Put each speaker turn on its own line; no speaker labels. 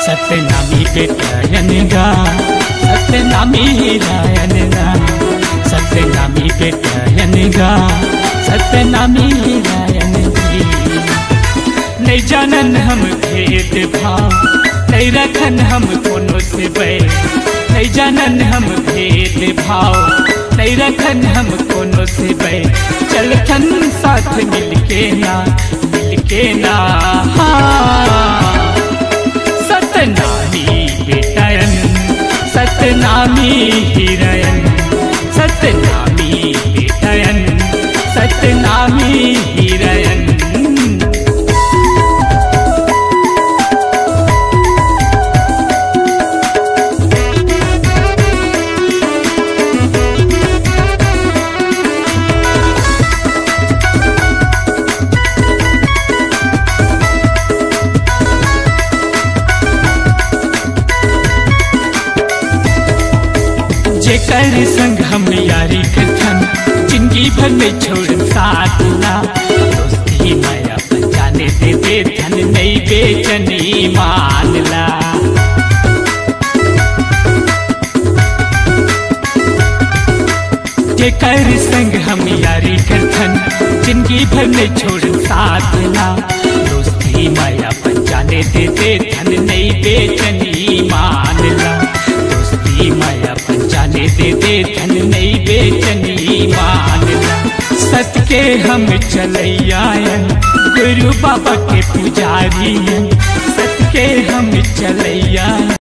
सतनामी बेटायन गा सतनामी हीरायन गा सतनामी बेटायन गा सतनामी हीरायन जी। नहीं जानन हम भेद भाव नहीं रखन हम कोनो से बैर नहीं जानन हम भेद भाव नहीं रखन हम कोनो से बैर चलथन साथ मिलके ना हाँ। सतनामी बेटायन सतनामी हीरायन सतनामी बेटायन सतनामी हीरायन। जेकर संग हम यारी करथन जिंदगी भर में छोड़ साथ ला दोस्ती माया जाने दे बेचन नहीं बेचनी मान ला। जेकर संग हम यारी करथन जिंदगी भर में छोड़ साथ ला दोस्ती माया जाने दे बेचन नहीं बेचनी मान ला। दोस्ती माया जाने दे धन नहीं बेचनी मानला। सत के हम चलैयायन गुरु बाबा के पुजारी सत के हम चलैया।